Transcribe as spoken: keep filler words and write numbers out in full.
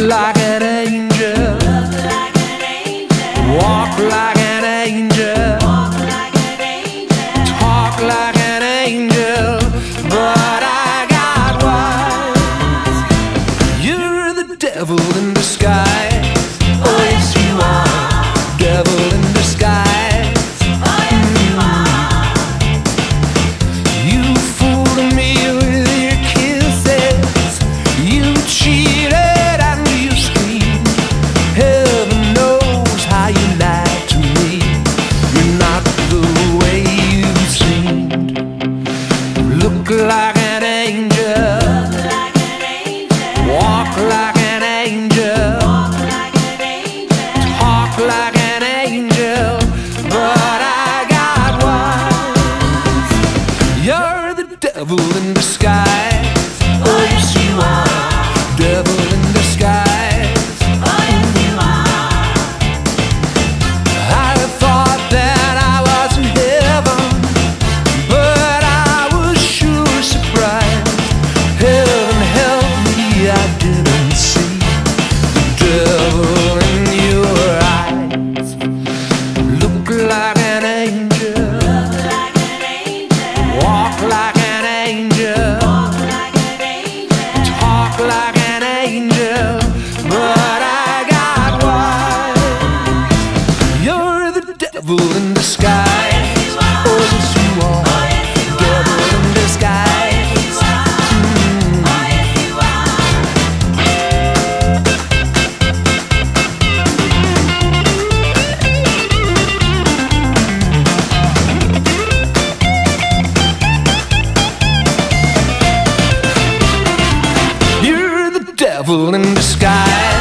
like an angel, look like an angel, walk like an angel, walk like an angel, talk like an angel, but I got wise. You're the devil in disguise. oh yes you are, Devil in disguise. oh yes you are, You fooled me with your kisses. You cheated and you schemed. Heaven knows how you lied to me. You're not the way you seemed. Look like an angel, look like an angel, walk like an angel, walk like an angel, talk like an angel, but I got wise. You're the devil in disguise. oh yes you are, Devil in disguise. oh yes you are, I thought that I was in heaven, but I was sure surprised. Heaven help me, I didn't see the devil in your eyes. Look like an angel, look like an angel, walk like an angel, walk like an angel, talk like an angel, but I got wise. You're the devil in disguise. Oh yes you are, oh yes you devil are, in disguise. you are, oh yes you are. You're the devil in disguise.